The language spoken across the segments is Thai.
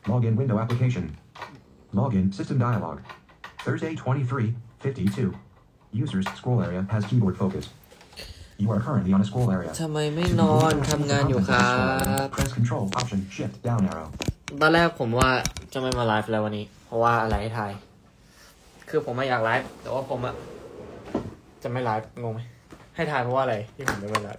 Login window application. Login system dialog. Thursday 23:52. Users scroll area has keyboard focus. You are currently on a scroll area. ทำไมไม่นอนทำงานอยู่ครับ Press Control Option Shift down arrow. ตอนแรกผมว่าจะไม่มาไลฟ์แล้ววันนี้เพราะว่าอะไรให้ทายคือผมไม่อยากไลฟ์แต่ว่าผมอะจะไม่ไลฟ์งงไหมให้ทายเพราะว่าอะไรที่ผมจะไม่ไลฟ์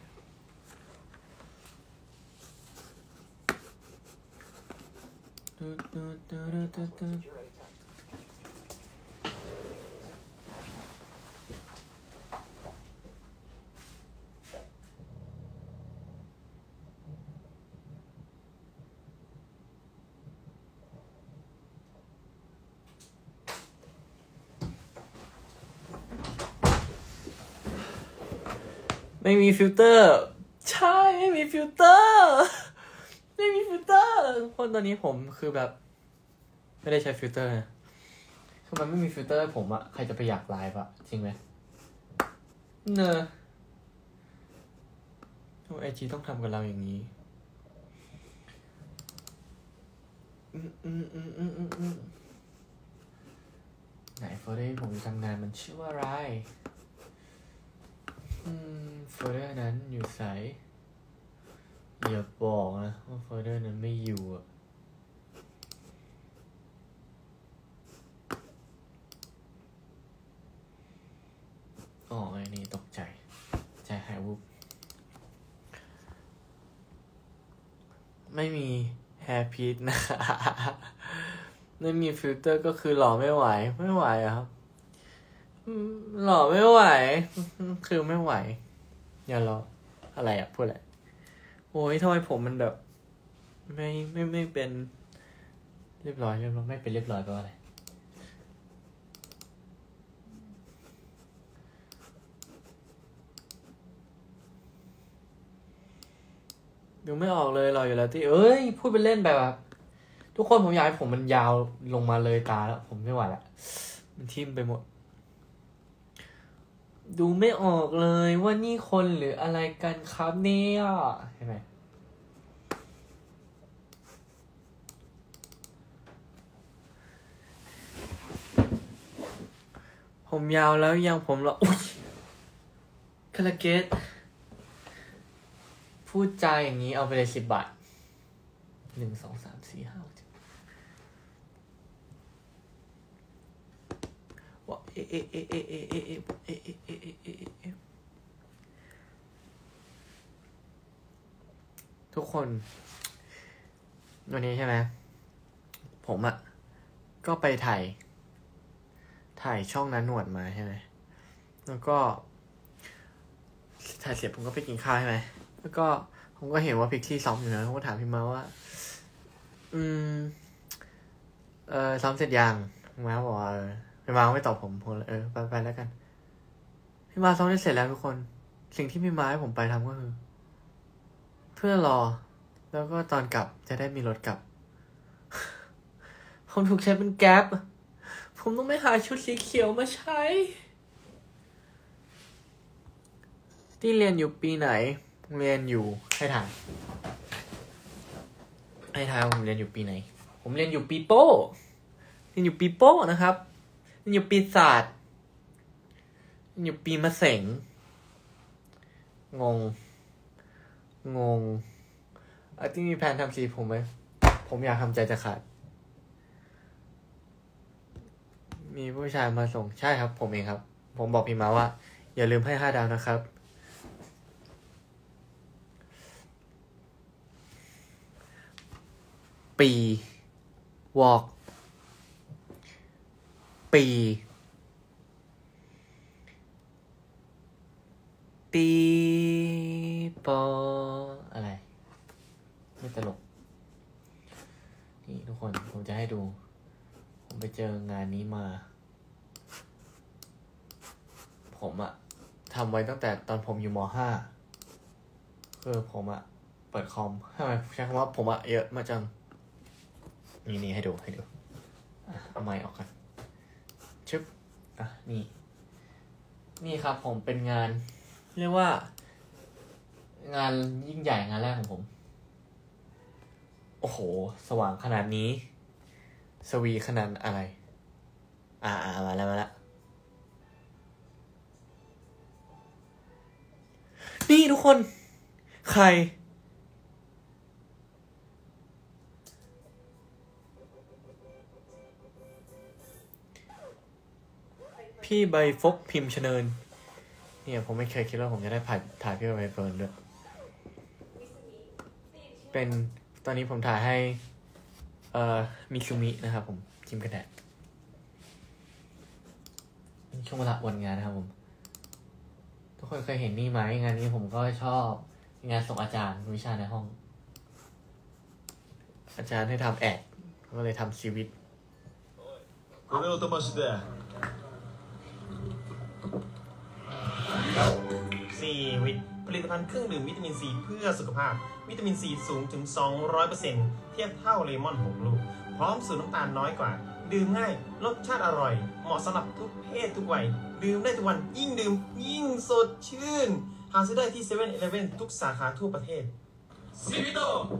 ไม่มีฟิลเตอร์ใช่ไม่มีฟิลเตอร์ไม่มีฟิลเตอร์คนตอนนี้ผมคือแบบไม่ได้ใช้ฟิลเตอร์นะคือมันไม่มีฟิลเตอร์ผมอะใครจะไปอยากไลฟ์อะจริงไหมเนอะไอจีต้องทำกับเราอย่างนี้ไหนโฟลเดอร์ผมทำงานมันชื่อว่าอะไรโฟลเดอร์นั้นอยู่ไหนอย่าบอกนะว่าโฟลเดอร์นั้นไม่อยู่อะอ๋อไอ้นี่ตกใจใจหายวุบไม่มีแฮร์พีทนะไม่มีฟิลเตอร์ก็คือหล่อไม่ไหวอะครับหล่อไม่ไหวคือไม่ไหวอย่ารออะไรอะพูดอะไรโอ้ยทำไมผมมันแบบไม่เป็นเรียบร้อยไม่เป็นเรียบร้อยแปลว่าอะไรดูไม่ออกเลยรออยู่แล้วที่พูดเป็นเล่นแบบทุกคนผมอยากให้ผมมันยาวลงมาเลยตาแล้วผมไม่ไหวละมันทิ่มไปหมดดูไม่ออกเลยว่านี่คนหรืออะไรกันครับเนี่ยใช่ไหมผมยาวแล้วยังผมละอุ๊ยคาราเกตพูดจาอย่างนี้เอาไปเลย10 บาท1 2 3 4 5 6 7ว่าทุกคนวันนี้ใช่ไหมผมอะก็ไปถ่ายช่องนั้นหนวดมาใช่ไหมแล้วก็ถ่ายเสร็จผมก็ไปกินข้าวใช่ไหมแล้วก็ผมก็เห็นว่าพิกซี่ซ้อมอยู่นะผมก็ถามพี่มาว่าซ้อมเสร็จยังพี่มาบอกว่าพี่มาไม่ตอบผมเลยไปแล้วกันพี่มาซ้อมเสร็จแล้วทุกคนสิ่งที่พี่มาให้ผมไปทำก็คือเพื่อรอแล้วก็ตอนกลับจะได้มีรถกลับ ผมถูกใช้เป็นแก๊ปผมต้องไปหาชุดสีเขียวมาใช้ที่เรียนอยู่ปีไหนเรียนอยู่ให้ถ่ายผมเรียนอยู่ปีไหนผมเรียนอยู่ปีโป้นะครับเรียนอยู่ปีศาจเรียนอยู่ปีมะเสงงงที่มีแผนทำสีผมไหมผมอยากทำใจจะขาดมีผู้ชายมาส่งใช่ครับผมเองครับผมบอกพี่มาว่าอย่าลืมให้5 ดาวนะครับปีวอกปีปออะไรไม่ตลกนี่ทุกคนผมจะให้ดูผมไปเจองานนี้มาผมอะทำไว้ตั้งแต่ตอนผมอยู่ม.5 คือผมอะเปิดคอมทำไมใช้คำว่าผมอะเยอะมาจังนี่ให้ดูเอาไมค์ออกกันชึบนี่ครับผมเป็นงานเรียกว่างานยิ่งใหญ่งานแรกของผมโอ้โหสว่างขนาดนี้สวีขนาดอะไรมาแล้วนี่ทุกคนใครพี่ใบฟกพิมพ์เชนินเนี่ยผมไม่เคยคิดว่าผมจะได้ถ่ายพี่ใบเฟิร์นด้วยเป็นตอนนี้ผมถ่ายให้มิซูมินะครับผมครีมกันแดดช่วงเวลาวันงานนะครับผมทุกคนเคยเห็นนี่ไหมงานนี้ผมก็ชอบงานส่งอาจารย์วิชาในห้อง อาจารย์ให้ทำแอดก็เลยทำชีวิตこれを飛ばして4ผลิตภัณฑ์เครื่องดื่มวิตามินซีเพื่อสุขภาพวิตามินซีสูงถึง 200% เทียบเท่าเลมอน6 ลูกพร้อมสูตรน้ำตาลน้อยกว่าดื่มง่ายรสชาติอร่อยเหมาะสำหรับทุกเพศทุกวัยดื่มได้ทุกวันยิ่งดื่มยิ่งสดชื่นหาซื้อได้ที่ 7-Eleven ทุกสาขาทั่วประเทศซีวิโต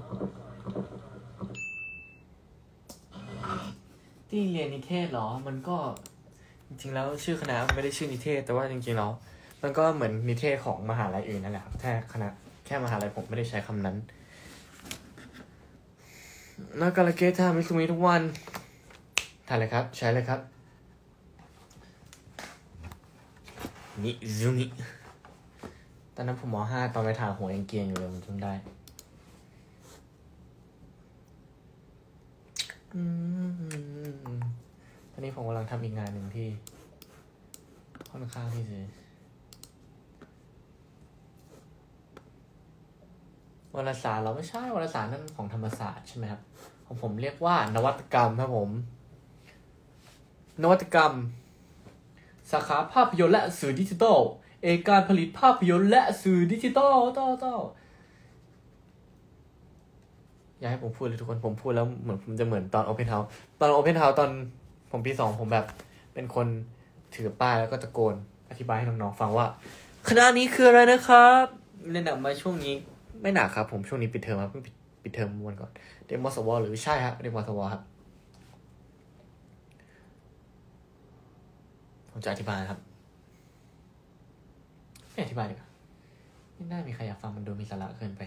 ที่เรียนนิเทศเหรอมันก็จริงๆแล้วชื่อคณะไม่ได้ชื่อนิเทศแต่ว่าจริงๆแล้วมันก็เหมือนนิเทศของมหาลัยอื่นนั่นแหละครับแค่มหาลัยผมไม่ได้ใช้คำนั้นแล้วกาลเกตทำมิซูมิทุกวันถ่ายเลยครับใช้เลยครับมิซูมิตอนนั้นผมม.5 ตอนไปถ่ายหัวยังเกรียงอยู่เลยผมจำได้ตอนนี้ผมกำลังทำอีกงานหนึ่งที่ค่อนข้างที่จะวารสารเราไม่ใช่วารสารนั่นของธรรมศาสตร์ใช่ไหมครับของผมเรียกว่านวัตกรรมครับผมนวัตกรรมสาขาภาพยนตร์และสื่อดิจิทัลเอกการผลิตภาพยนตร์และสื่อดิจิทัลอยากให้ผมพูดเลยทุกคนผมพูดแล้วเหมือนผมจะเหมือนตอน Open House ตอน Open House ตอนผมปี 2ผมแบบเป็นคนถือป้ายแล้วก็ตะโกนอธิบายให้น้องๆฟังว่าคณะนี้คืออะไรนะครับเรียนหนักมาช่วงนี้ไม่หนักครับผมช่วงนี้ปิดเทอมครับเพิ่งปิดเทอมวันก่อนเรียนมสวหรือใช่ครับเรียนมสวครับผมจะอธิบายครับไม่อธิบายดีกว่าไม่น่ามีใครอยากฟังมันดูมีสาระเกินไป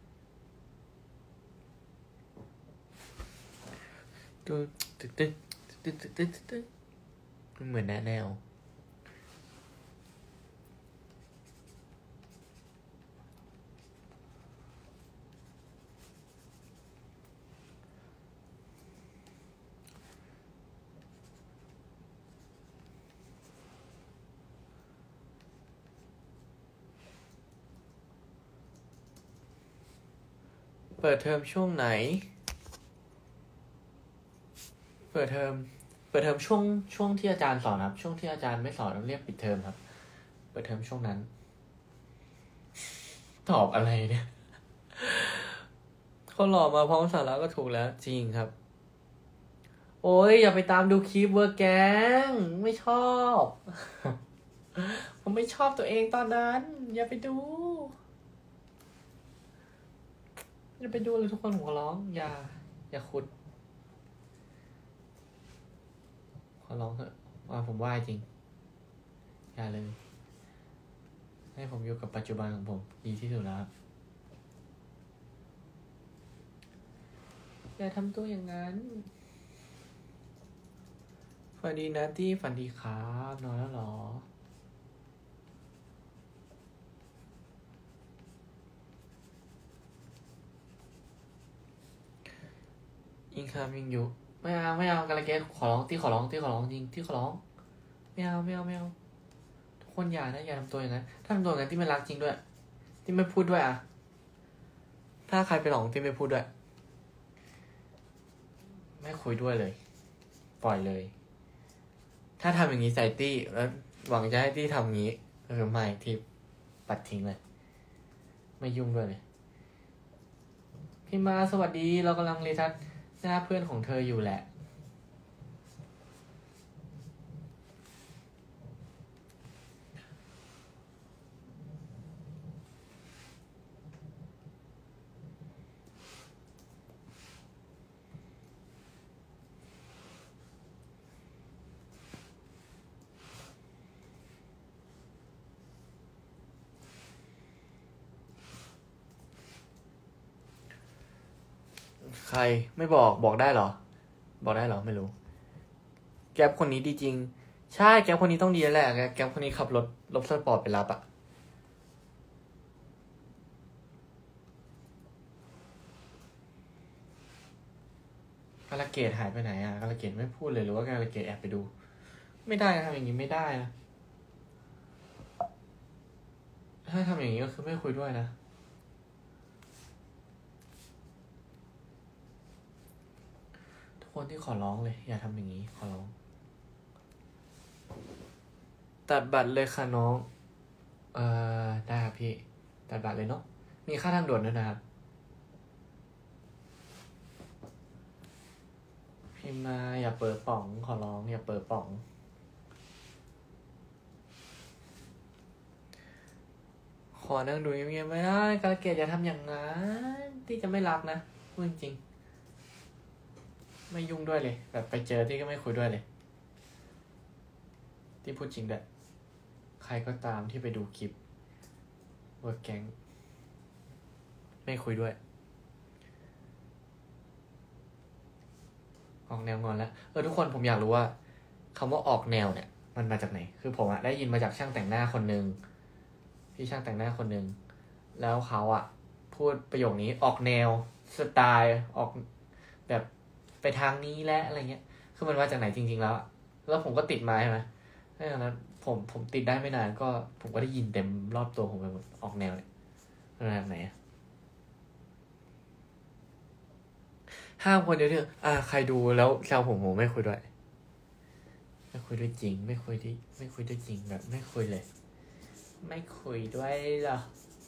เหมือนแนวเปิดเทอมช่วงไหนเปิดเทอมช่วงที่อาจารย์สอนครับช่วงที่อาจารย์ไม่สอนเรียกปิดเทอมครับเปิดเทอมช่วงนั้นตอบอะไรเนี่ยเขาหลอกมาพร้อมสาระก็ถูกแล้วจริงครับโอ้ยอย่าไปตามดูคลิปเวอร์แกงไม่ชอบผมไม่ชอบตัวเองตอนนั้นอย่าไปดูเลยทุกคนหัวร้องอย่าขุดขอร้องเถอะว่าผมว่าจริงอย่าเลยให้ผมอยู่กับปัจจุบันของผมดีที่สุดแล้วอย่าทำตัวอย่างนั้นฝันดีนะตี้ฝันดีครับนอนแล้วหรออิงคามยังอยู่ไม่เอากาลเกตขอร้องตี้ขอร้องจริงตี้ขอร้องไม่เอาทุกคนอย่าทำตัวอย่างนั้นถ้าทำตัวอย่างนั้นตี้ไม่รักจริงด้วยตี้ไม่พูดด้วยอะถ้าใครไปหลงตี้ไม่พูดด้วยไม่คุยด้วยเลยปล่อยเลยถ้าทำอย่างนี้ใส่ตี้แล้วหวังจะให้ตี้ทำอย่างนี้ไม่ที่ปัดทิ้งเลยไม่ยุ่งด้วยเลยพี่มาสวัสดีเรากำลังเรียนทัศหน้าเพื่อนของเธออยู่แหละใครไม่บอกได้เหรอบอกได้เหรอไม่รู้แก๊ปคนนี้ดีจริงใช่แก๊ปคนนี้ต้องดีแหละแก๊ปคนนี้ขับรถสปอร์ตไปรับอะกาลเกตหายไปไหนอะกาลเกตไม่พูดเลยหรือว่ากาลเกตแอบไปดูไม่ได้นะทำอย่างนี้ไม่ได้นะถ้าทำอย่างนี้ก็คือไม่คุยด้วยนะทุกคนที่ขอร้องเลยอย่าทำอย่างนี้ขอร้องตัดบัตรเลยค่ะน้องได้ครับพี่ตัดบัตรเลยเนาะมีค่าทางด่วนด้วยนะครับพิมพ์มาอย่าเปิดป่องขอร้องอย่าเปิดป่องขอนั่งดูเงียบๆไม่ได้กาลเกตอย่าทำอย่างนั้นที่จะไม่รักนะพูดจริงไม่ยุ่งด้วยเลยแบบไปเจอที่ก็ไม่คุยด้วยเลยที่พูดจริงด้วยใครก็ตามที่ไปดูคลิปเวิร์กแก๊งไม่คุยด้วยออกแนวงอนแล้วทุกคนผมอยากรู้ว่าคำว่าออกแนวเนี่ยมันมาจากไหนคือผมได้ยินมาจากช่างแต่งหน้าคนนึงพี่ช่างแต่งหน้าคนนึงแล้วเขาพูดประโยคนี้ออกแนวสไตล์ออกแบบไปทางนี้และอะไรเงี้ยคือมันมาจากไหนจริงๆแล้วผมก็ติดมาใช่ไหมดังนั้นผมติดได้ไม่นานก็ผมก็ได้ยินเต็มรอบตัวผมไปหมดออกแนวเนี่ยแบบไหนห้ามคนเดียวที่ใครดูแล้วแซวผมไม่คุยด้วยไม่คุยด้วยจริงไม่คุยด้วยจริงแบบไม่คุยเลยไม่คุยด้วยหรอ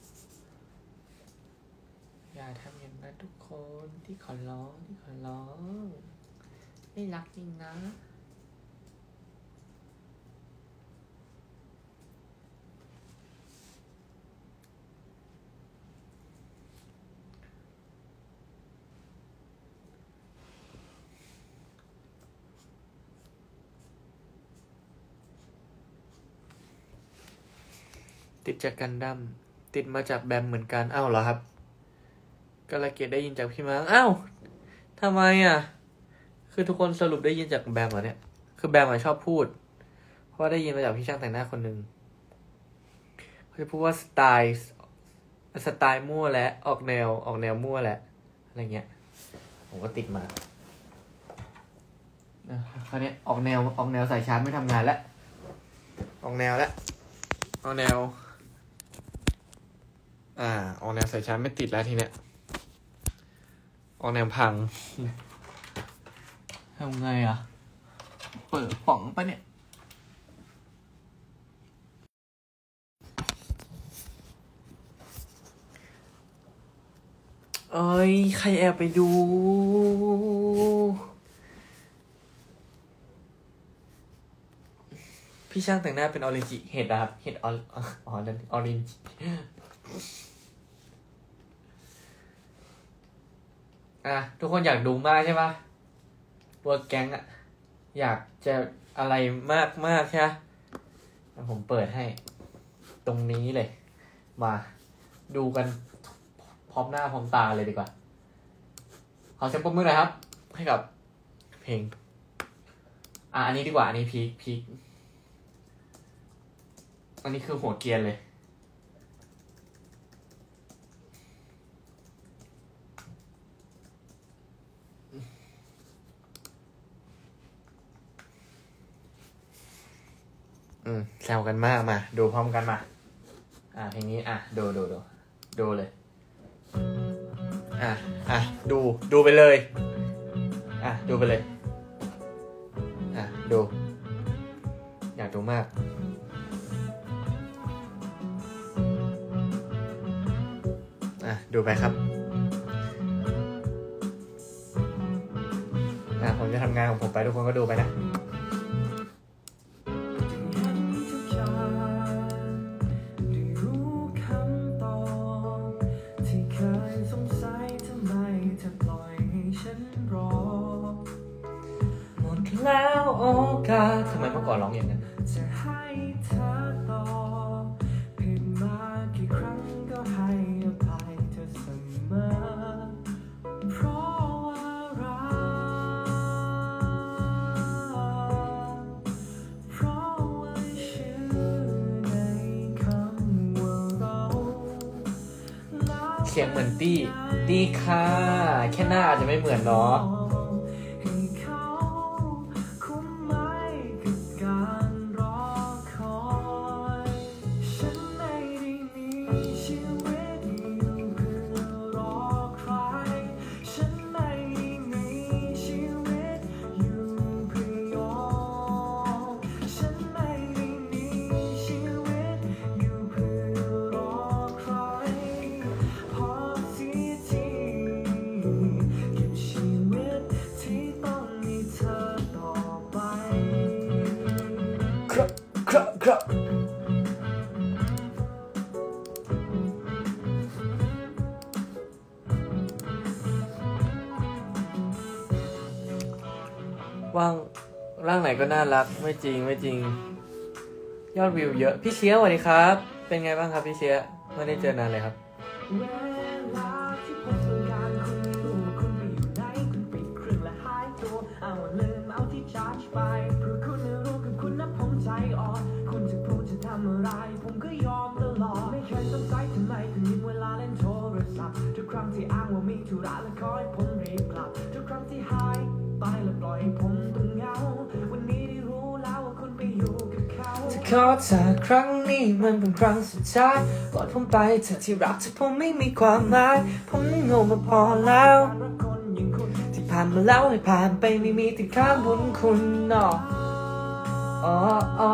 อย่าทำอย่างนั้นทุกคนที่ขอร้องไม่รักจริงนะติดจากกันดั้มติดมาจากแบมเหมือนกันอ้าวเหรอครับกาลเกตได้ยินจากพี่มาอ้าวทำไมคือทุกคนสรุปได้ยินจากแบมเหรอเนี่ยคือแบมชอบพูดเพราะว่าได้ยินมาจากพี่ช่างแต่งหน้าคนนึงเขาจะพูดว่าสไตล์มั่วและออกแนวมั่วแหละอะไรเงี้ยผมก็ติดมาคราวนี้ออกแนวสายชาร์จไม่ทำงานแล้วออกแนวสายชาร์จไม่ติดแล้วทีเนี้ยออกแนวพังทำไงเปิดป่องปะเนี่ยใครแอบไปดูพี่ช่างแต่งหน้าเป็นออเรนจิเห็ดครับเห็ดนั่นออเรนจิทุกคนอยากดูมากใช่ปะเวิร์กแก๊งอยากจะอะไรมากใช่ไหมผมเปิดให้ตรงนี้เลยมาดูกันพร้อมหน้าพร้อมตาเลยดีกว่าขอเสียงปรบมือหน่อยครับให้กับเพลงอันนี้ดีกว่าอันนี้พีคอันนี้คือหัวเกียร์เลยแซวกันมากมาดูพร้อมกันมาเพลงนี้ดูเลยดูไปเลยดูไปเลยดูอยากดูมากดูไปครับผมจะทำงานของผมไปทุกคนก็ดูไปนะแล้วโอกาสทำไมเมื่อก่อนร้องอย่างนั้นจะให้เธอต่อผิดมากี่ครั้งก็ให้อภัยเธอเสมอเพราะว่าสียงเหมือนตี้ค่ะแค่หน้าอาจจะไม่เหมือนเนาะครับว่างร่างไหนก็น่ารักไม่จริงยอดวิวเยอะพี่เชียสวัสดีครับเป็นไงบ้างครับพี่เชียไม่ได้เจอนานเลยครับผมก็ยอมตลอดไม่เคยสงสัยทำไมถึงมีเวลาเล่นโทรศัพท์ทุกครั้งที่อ้างว่ามีธุระและขอให้ผมรีบกลับทุกครั้งที่หายไปและปล่อยให้ผมต้องเหงาวันนี้ได้รู้แล้วว่าคุณไปอยู่กับเขาจะขอจากครั้งนี้มันเป็นครั้งสุดท้ายปล่อยผมไปเถอะที่รักที่ผมไม่มีความหมายผมโง่มาพอแล้วที่ผ่านมาแล้วให้ผ่านไปไม่มีติดข้างบนคุณเนาะอ๋อ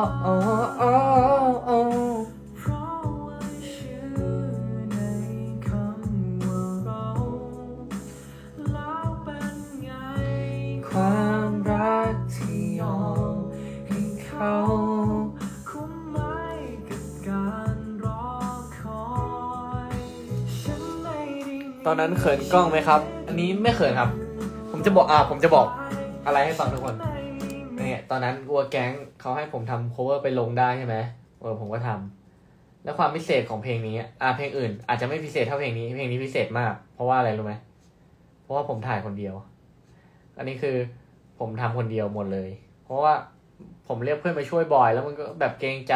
ความรักที่ยอมให้เขาคุ้มไหมกับการรอคอยตอนนั้นเขินกล้องไหมครับอันนี้ไม่เขินครับผมจะบอกอะไรให้ฟังทุกคนเนี่ยตอนนั้นวัวแก๊งเขาให้ผมทำ cover ไปลงได้ใช่ไหมผมก็ทำแล้วความพิเศษของเพลงนี้เพลงอื่นอาจจะไม่พิเศษเท่าเพลงนี้พิเศษมากเพราะว่าอะไรรู้ไหมเพราะว่าผมถ่ายคนเดียวอันนี้คือผมทำคนเดียวหมดเลยเพราะว่าผมเรียกเพื่อนมาช่วยบ่อยแล้วมันก็แบบเกรงใจ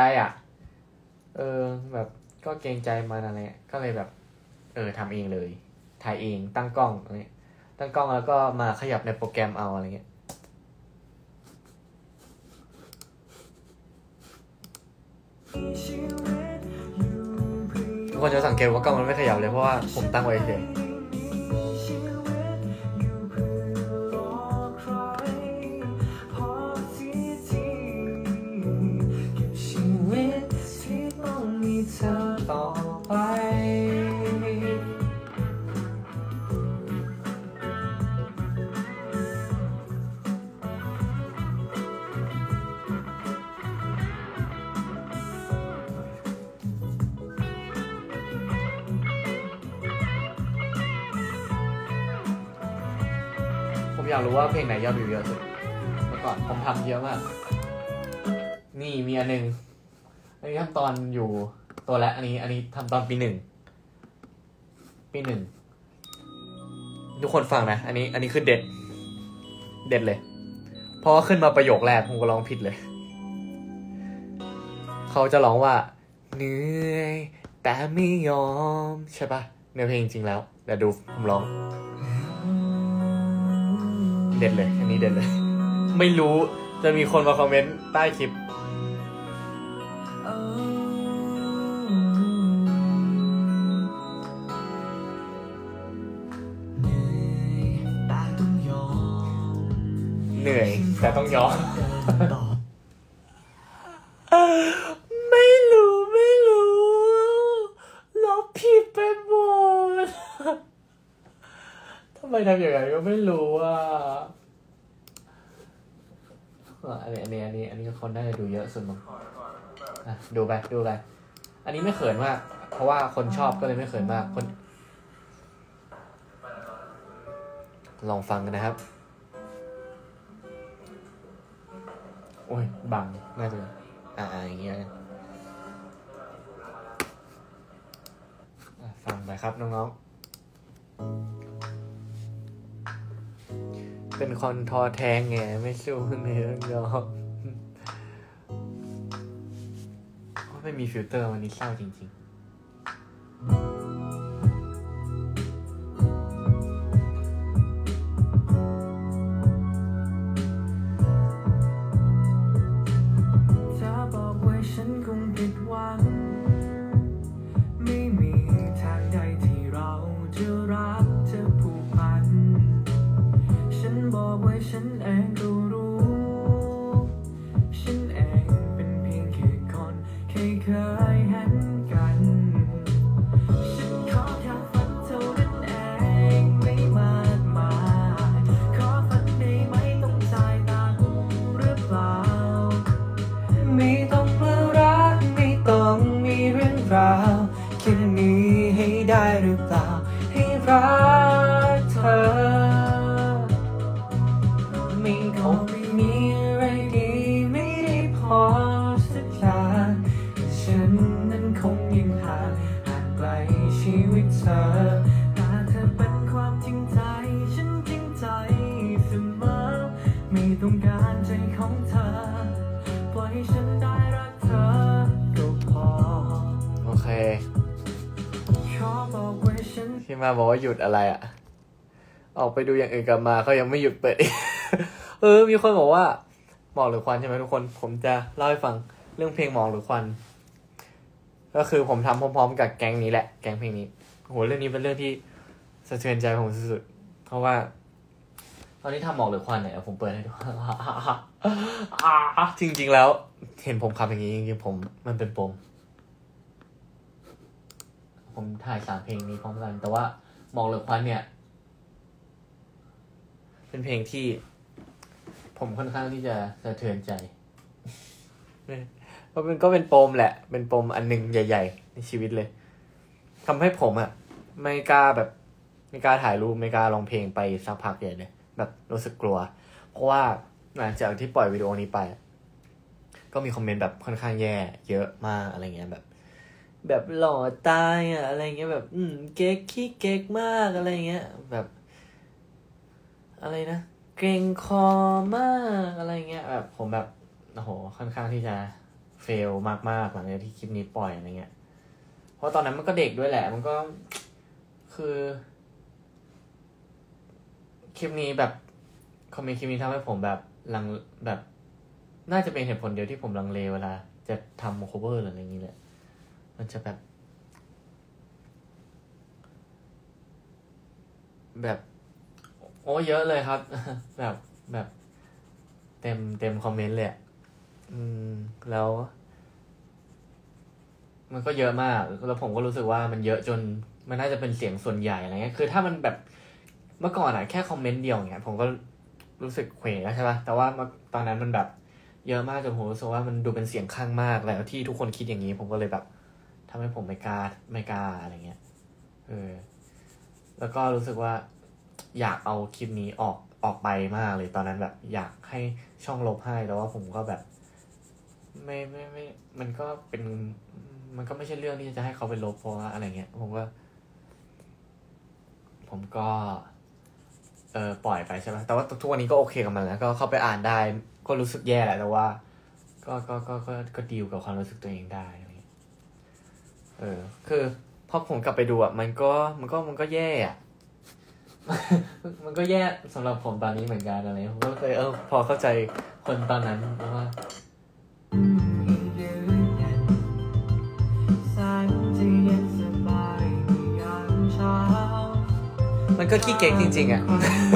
แบบก็เกรงใจมันอะไรก็เลยแบบทำเองเลยถ่ายเองตั้งกล้องแล้วก็มาขยับในโปรแกรมเอาอะไรเงี้ยทุกคนจะสังเกตว่ากล้องมันไม่ขยับเลยเพราะว่าผมตั้งไว้เฉยต่อไปผมอยากรู้ว่าเพลงไหนยอดวิวเยอะสุดเมื่อก่อนผมทำเยอะมากนี่มีอันนึงอันนี้ทำตอนอยู่ตัวและอันนี้ทำตอนปีหนึ่งทุกคนฟังนะอันนี้คือเด็ดเลยเพราะว่าขึ้นมาประโยคแรกผมก็ร้องผิดเลยเขาจะร้องว่าเหนื่อยแต่ไม่ยอมใช่ปะเนื้อเพลงจริงแล้วเดี๋ยวดูผมร้องเด็ดเลยอันนี้เด็ดเลยไม่รู้จะมีคนมาคอมเมนต์ใต้คลิปเหนื่อยแต่ต้องยอมไม่รู้ลบผิดไปหมดทำไมทำอย่างไรก็ไม่รู้อันนี้คนน่าจะดูเยอะสุดมั้งดูไปอันนี้ไม่เขินมากเพราะว่าคนชอบก็เลยไม่เขินมากคนลองฟังกันนะครับโอ้ยบังน่าจะอย่างเงี้ยฟังไปครับน้องๆเป็นคนทอแทงไงไม่สู้เนื้อยอมไม่มีฟิลเตอร์วันนี้เศร้าจริงๆให้ได้หรือเปล่าให้รักเธอไม่คงไม่มีอะไรดีไม่ได้พอสักอย่างฉันนั้นคงยังห่างไกลชีวิตเธอแต่เธอเป็นความจริงใจฉันจริงใจเสมอไม่ต้องการใจของเธอปล่อยให้ฉันได้รักเธอก็พอโอเคพี่มาบอกว่าหยุดอะไรอ่ะออกไปดูอย่างอื่นกลับมาเขายังไม่หยุดเปิดอีก มีคนบอกว่าหมอกหรือควันใช่ไหมทุกคนผมจะเล่าให้ฟังเรื่องเพลงหมอกหรือควันก็คือผมทำพร้อมๆกับแก๊งนี้แหละแก๊งเพลงนี้โหเรื่องนี้เป็นเรื่องที่สะเทือนใจผมสุดๆเพราะว่าตอนนี้ทำหมอกหรือควันเนี่ยผมเปิดให้ดู จริงๆแล้วเห็นผมทำอย่างนี้จริงๆผมมันเป็นปมผมถ่าย3เพลงนี้พร้อมกันแต่ว่าหมอกหรือควันเนี่ยเป็นเพลงที่ผมค่อนข้างที่จะสะเทือนใจเพราะมันก็เป็นปมแหละเป็นปมอันหนึ่งใหญ่ๆในชีวิตเลยทำให้ผมอ่ะไม่กล้าถ่ายรูปไม่กล้าร้องเพลงไปสักพักใหญ่เลยแบบรู้สึกกลัวเพราะว่าหลังจากที่ปล่อยวิดีโอนี้ไปก็มีคอมเมนต์แบบค่อนข้างแย่เยอะมากอะไรเงี้ยแบบหล่อตายอ่ะอะไรเงี้ยแบบเก๊กขี้เก๊กมากอะไรเงี้ยแบบอะไรนะเกรงคอมากอะไรเงี้ยแบบผมแบบโอ้โหค่อนข้างที่จะเฟลมากๆหลังจากที่คลิปนี้ปล่อยอะไรเงี้ยเพราะตอนนั้นมันก็เด็กด้วยแหละมันก็คือคลิปนี้แบบคอมเมนต์คลิปนี้ทำให้ผมแบบแบบน่าจะเป็นเหตุผลเดียวที่ผมลังเลเวลาจะทำ cover หรืออะไรอย่างนี้แหละมันจะแบบโอ้เยอะเลยครับ แบบเต็มคอมเมนต์เลยแล้วมันก็เยอะมากแล้วผมก็รู้สึกว่ามันเยอะจนมันน่าจะเป็นเสียงส่วนใหญ่อะไรเงี้ยคือถ้ามันแบบเมื่อก่อนแค่คอมเมนต์เดียวอย่างเงี้ยผมก็รู้สึกเขวแล้วใช่ป่ะแต่ว่าตอนนั้นมันแบบเยอะมากจนผมรู้สึกว่ามันดูเป็นเสียงข้างมากแล้วที่ทุกคนคิดอย่างนี้ผมก็เลยแบบทำให้ผมไม่กล้าอะไรเงี้ยแล้วก็รู้สึกว่าอยากเอาคลิปนี้ออกไปมากเลยตอนนั้นแบบอยากให้ช่องลบให้แต่ว่าผมก็แบบไม่มันก็ไม่ใช่เรื่องที่จะให้เขาไปลบเพราะว่าอะไรเงี้ยผมก็ปล่อยไปใช่ไหมแต่ว่าทุกวันนี้ก็โอเคกับมันแล้วก็เข้าไปอ่านได้ก็รู้สึกแย่แหละแต่ว่าก็ดีลกับความรู้สึกตัวเองได้คือพอผมกลับไปดูมันก็แย่อะ มันก็แย่สำหรับผมตอนนี้เหมือนกันอะไรผมก็เคยพอเข้าใจคนตอนนั้นว่ามันก็ขี้เก๊กจริงๆอ่ะ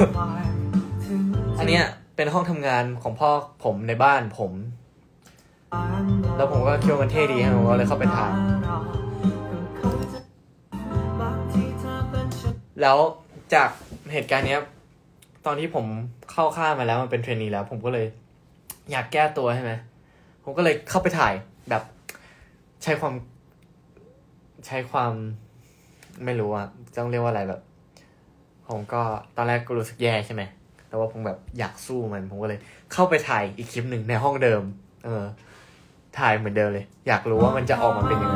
อันเนี้ยเป็นห้องทำงานของพ่อผมในบ้านผมแล้วผมก็คิดว่ามันเท่ดีผมก็เลยเข้าไปถ่ายแล้วจากเหตุการณ์เนี้ยตอนที่ผมเข้าค่ายมาแล้วมันเป็นเทรนนีแล้วผมก็เลยอยากแก้ตัวใช่ไหมผมก็เลยเข้าไปถ่ายแบบใช้ความไม่รู้อ่ะต้องเรียกว่าอะไรแบบผมก็ตอนแรกก็รู้สึกแย่ใช่ไหมแต่ว่าผมแบบอยากสู้มันผมก็เลยเข้าไปถ่ายอีกคลิปหนึ่งในห้องเดิมถ่ายเหมือนเดิมเลยอยากรู้ว่ามันจะออกมาเป็นยังไง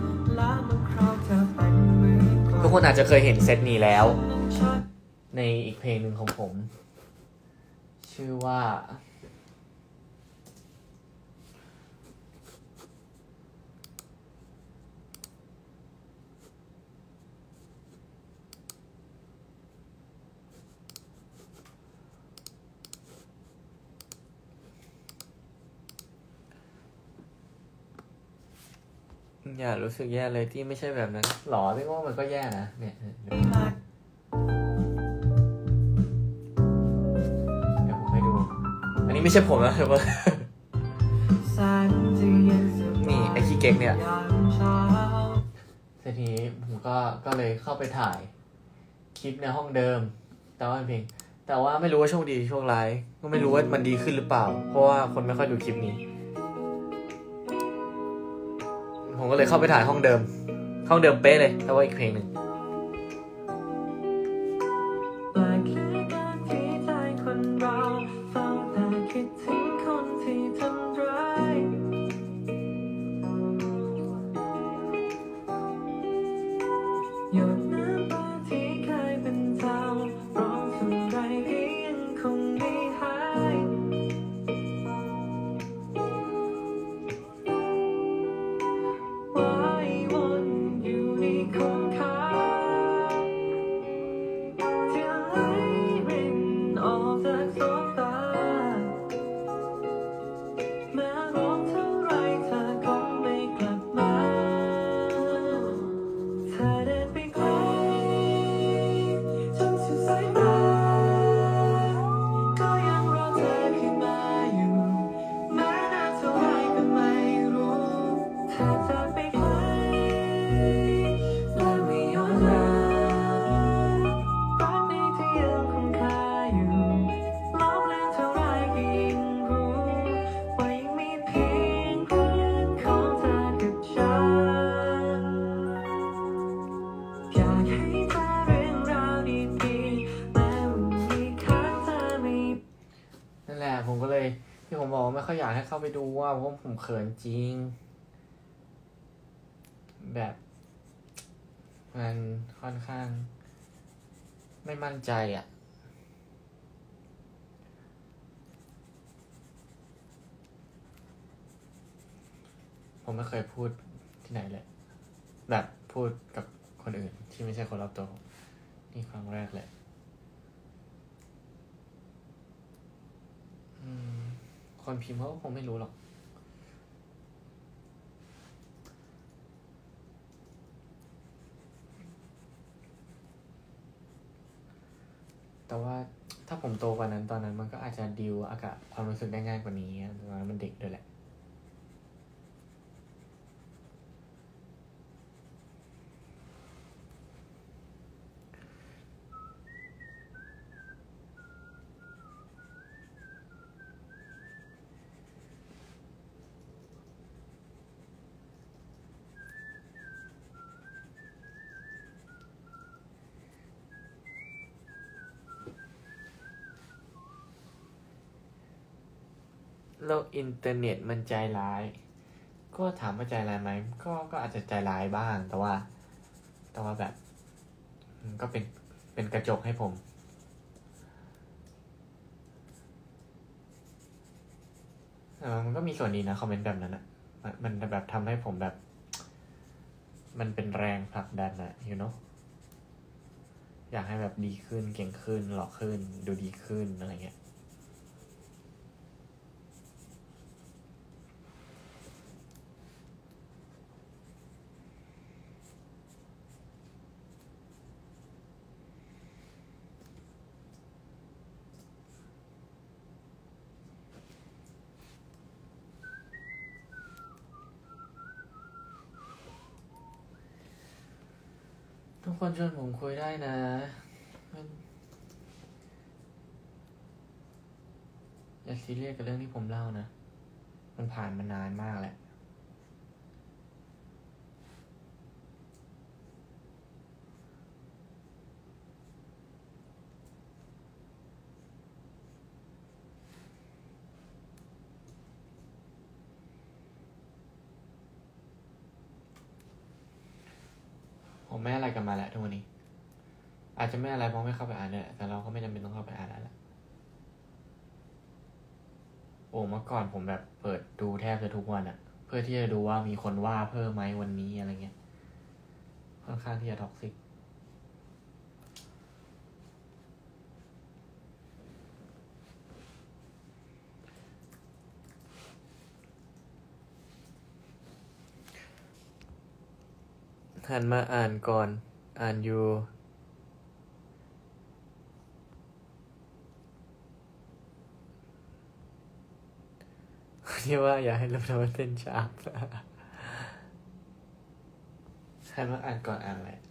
ทุกคนอาจจะเคยเห็นเซตนี้แล้วในอีกเพลงหนึ่งของผมชื่อว่าอย่ารู้สึกแย่เลยที่ไม่ใช่แบบนั้นหรอพี่ว่ามันก็แย่นะเนี่ยเดี๋ยวผมให้ดูอันนี้ไม่ใช่ผมนะทุกคนนี่ไอ้ขี้เก๊กเนี่ยทีนี้ผมก็เลยเข้าไปถ่ายคลิปในห้องเดิมแต่ว่าเพลงแต่ว่าไม่รู้ว่าโชคดีโชคร้ายก็ไม่รู้ว่ามันดีขึ้นหรือเปล่าเพราะว่าคนไม่ค่อยดูคลิปนี้ผมก็เลยเข้าไปถ่ายห้องเดิมห้องเดิมเป๊ะเลยแต่ว่าอีกเพลงหนึ่งผมก็เลยที่ผมบอกว่าไม่ค่อยอยากให้เข้าไปดูว่าเพราะผมเขินจริงแบบมันค่อนข้างไม่มั่นใจอ่ะผมไม่เคยพูดที่ไหนเลยแบบพูดกับคนอื่นที่ไม่ใช่คนรอบตัวนี่ครั้งแรกเลยคนพิมพ์เขาก็คงไม่รู้หรอกแต่ว่าถ้าผมโตกว่านั้นตอนนั้นมันก็อาจจะดีลอากาศความรู้สึกได้ง่ายกว่านี้ตอนนั้นมันเด็กด้วยแหละโลกอินเทอร์เน็ตมันใจร้ายก็ถามว่าใจร้ายไหมก็อาจจะใจร้ายบ้างแต่ว่าแบบก็เป็นกระจกให้ผมมันก็มีส่วนดีนะคอมเมนต์แบบนั้นอ่ะมันแบบทำให้ผมแบบมันเป็นแรงผลักดันอะyou know อยากให้แบบดีขึ้นเก่งขึ้นหล่อขึ้นดูดีขึ้นอะไรเงี้ยทุกคนชวนผมคุยได้นะอย่าซีเรียสกับเรื่องที่ผมเล่านะมันผ่านมานานมากแหละผมไม่อะไรกันมาแหละทุกวันนี้อาจจะไม่อะไรเพราะไม่เข้าไปอ่านเนี่ยแต่เราก็ไม่จำเป็นต้องเข้าไปอ่านแล้วแหละโอ้เมื่อก่อนผมแบบเปิดดูแทบจะทุกวันอะเพื่อที่จะดูว่ามีคนว่าเพิ่มไหมวันนี้อะไรเงี้ยค่อนข้างที่จะท็อกซิกหันมาอ่านก่อนอ่านอยู่ที่ว่าอย่าให้เราทำมันเต้นช้าหันมาอ่านก่อนอ่านอะไร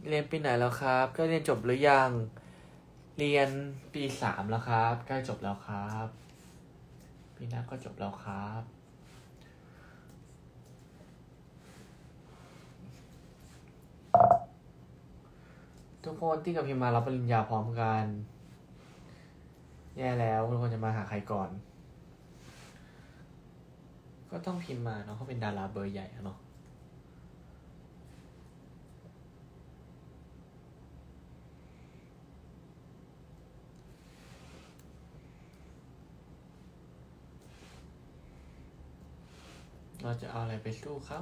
เรียนปีไหนแล้วครับ ก็เรียนจบหรือยัง เรียนปี3แล้วครับใกล้จบแล้วครับปีหน้าก็จบแล้วครับทุกคนที่กับพิมมารับปริญญาพร้อมกันแย่แล้วทุกคนจะมาหาใครก่อนก็ต้องพิมพ์มาเนาะเขาเป็นดาราเบอร์ใหญ่เนาะเราจะเอาอะไรไปสู้เขา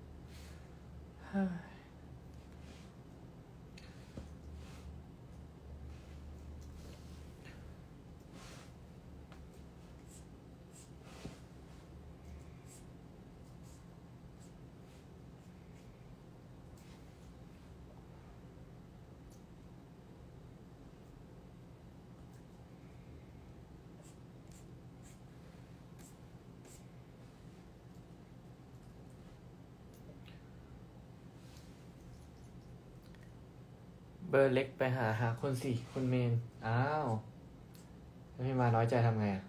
เบอร์เล็กไปหาคนสิคุณเมนอ้าวแล้วพี่มาน้อยใจทำไงอ่ะ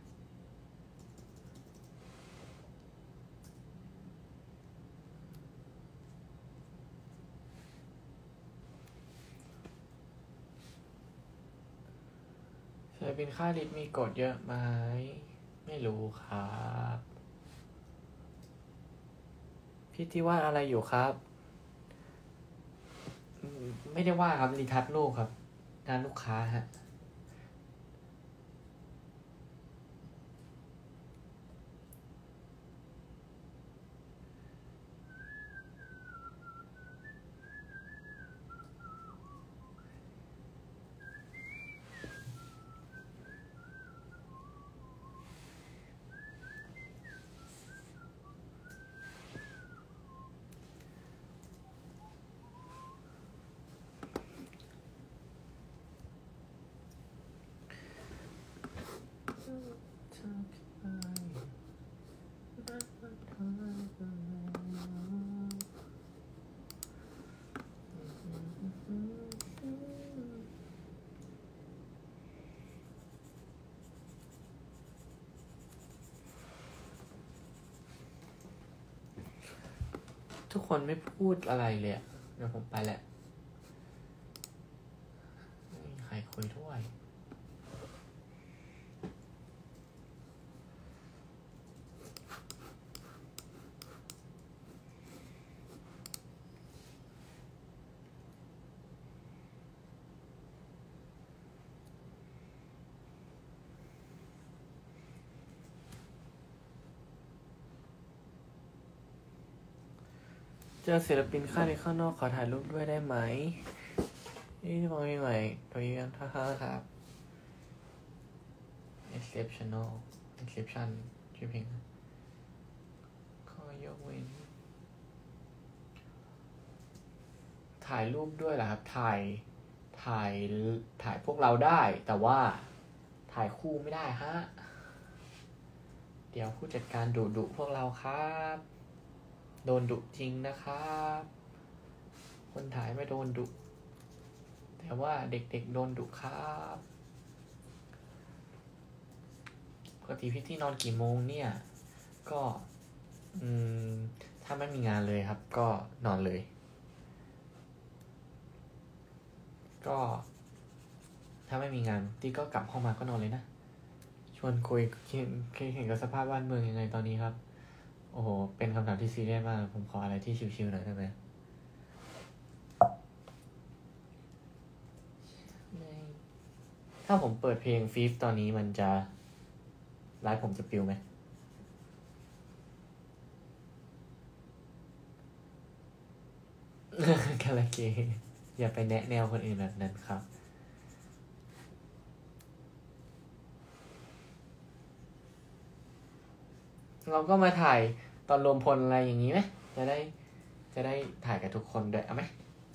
ศิลปินค่ายลิศมีกฎเยอะไหมไม่รู้ครับพี่ที่วาดอะไรอยู่ครับไม่ได้ว่าครับรีทัชรูปครับงานลูกค้าฮะทุกคนไม่พูดอะไรเลยอะเดี๋ยวผมไปแหละไม่มีใครคุยด้วยเจอศิลปินค่ายในข้างนอกขอถ่ายรูปด้วยได้ไหมนี่มองยังไงตัวนี้กันท่าครับ exceptional exception ชื่อเพลงข้อยกเว้นถ่ายรูปด้วยเหรอครับถ่ายพวกเราได้แต่ว่าถ่ายคู่ไม่ได้ฮะเดี๋ยวผู้จัดการดุพวกเราครับโดนดุจริงนะครับคนถ่ายไม่โดนดุแต่ว่าเด็กๆโดนดุครับปกติพี่ที่นอนกี่โมงเนี่ยก็ถ้าไม่มีงานเลยครับก็นอนเลยก็ถ้าไม่มีงานที่ก็กลับห้องมาก็นอนเลยนะชวนคุยเห็นกับสภาพบ้านเมืองยังไงตอนนี้ครับโอ้โหเป็นคำถามที่ซีเรียสมากผมขออะไรที่ชิวๆหน่อยได้ไหมถ้าผมเปิดเพลงฟีฟตอนนี้มันจะไลฟ์ผมจะปิวไหมคาราเกะอย่าไปแนะแนวคนอื่นแบบนั้นครับเราก็มาถ่ายตอนรวมพลอะไรอย่างนี้ไหมจะได้ถ่ายกับทุกคนด้วยเอาไหม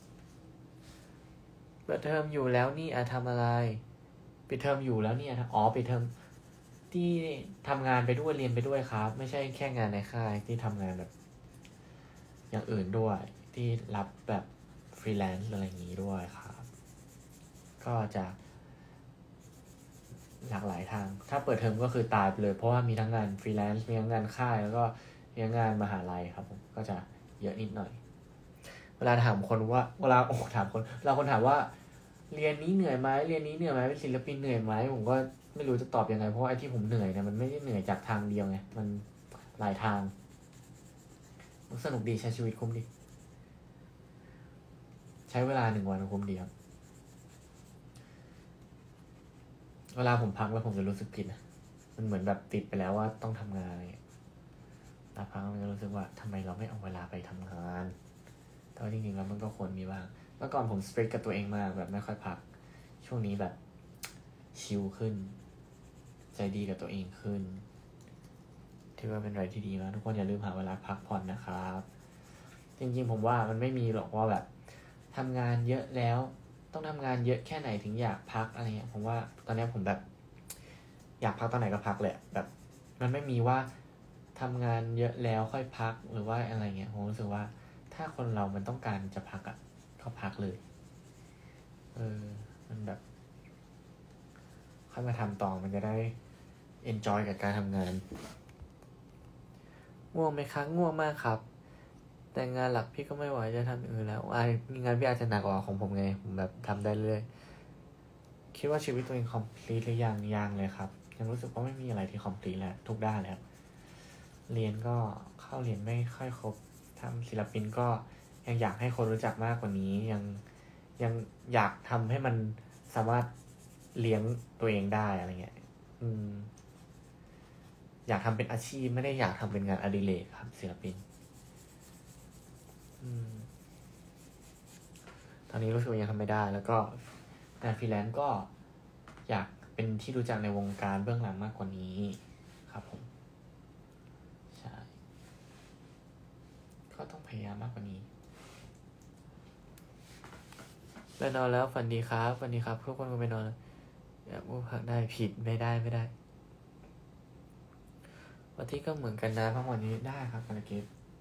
เปิดเทอมอยู่แล้วนี่ทำอะไรปิดเทอมอยู่แล้วนี่ปิดเทอมที่ทำงานไปด้วยเรียนไปด้วยครับไม่ใช่แค่งานในค่ายที่ทำงานแบบอย่างอื่นด้วยที่รับแบบฟฟรีแลนซ์อะไรอย่างนี้ด้วยครับก็จะหลากหลายทางถ้าเปิดเทอมก็คือตายไปเลยเพราะว่ามีทั้งงานฟรีแลนซ์มีทั้งงานค่ายแล้วก็มีทั้งงานมหาลัยครับผมก็จะเยอะนิดหน่อยเวลาถามคนว่าเวลาถามคนเวลาคนถามว่าเรียนนี้เหนื่อยไหมเรียนนี้เหนื่อยไหมเป็นศิลปินเหนื่อยไหมผมก็ไม่รู้จะตอบยังไงเพราะว่าไอ้ที่ผมเหนื่อยเนี่ยมันไม่ได้เหนื่อยจากทางเดียวไงมันหลายทางสนุกดีใช้ชีวิตคุ้มดีใช้เวลา1 วันคุ้มดีครับเวลาผมพักแล้วผมจะรู้สึกผิดนะมันเหมือนแบบติดไปแล้วว่าต้องทำงานอะไรเงี้ยแต่พักมันจะรู้สึกว่าทำไมเราไม่เอาเวลาไปทำงานแต่จริงๆแล้วมันก็ควรมีบ้างเมื่อก่อนผมสตริกกับตัวเองมากแบบไม่ค่อยพักช่วงนี้แบบชิลขึ้นใจดีกับตัวเองขึ้นถือว่าเป็นอะไรที่ดีมากทุกคนอย่าลืมหาเวลาพักผ่อนนะครับจริงๆผมว่ามันไม่มีหรอกว่าแบบทำงานเยอะแล้วต้องทำงานเยอะแค่ไหนถึงอยากพักอะไรเงี้ยผมว่าตอนนี้ผมแบบอยากพักตอนไหนก็พักเลยแบบมันไม่มีว่าทำงานเยอะแล้วค่อยพักหรือว่าอะไรเงี้ยผมรู้สึกว่าถ้าคนเรามันต้องการจะพักก็พักเลยมันแบบค่อยมาทำต่อมันจะได้ enjoy กับการทำงานง่วงไหมคะง่วงมากครับแต่งานหลักพี่ก็ไม่ไหวจะทำอย่างอื่นแล้วงานพี่อาจจะหนักกว่าของผมไงผมแบบทำได้เรื่อยคิดว่าชีวิตตัวเอง complete หรือยังเลยครับยังรู้สึกว่าไม่มีอะไรที่ complete แล้วทุกด้านแล้วเรียนก็เข้าเรียนไม่ค่อยครบทำศิลปินก็ยังอยากให้คนรู้จักมากกว่านี้ยังอยากทำให้มันสามารถเลี้ยงตัวเองได้อะไรเงี้ยอยากทำเป็นอาชีพไม่ได้อยากทำเป็นงานอดิเรกครับศิลปินตอนนี้รู้สึกว่ายังทำไม่ได้แล้วก็งานฟรีแลนซ์ก็อยากเป็นที่รู้จักในวงการเบื้องหลังมากกว่านี้ครับผมใช่ก็ต้องพยายามมากกว่านี้ไปนอนแล้วฝันดีครับฝันดีครับทุกคนก็ไปนอนอยากพูดพักได้ผิดไม่ได้วันที่ก็เหมือนกันนะพักวันนี้ได้ครับภารกิจ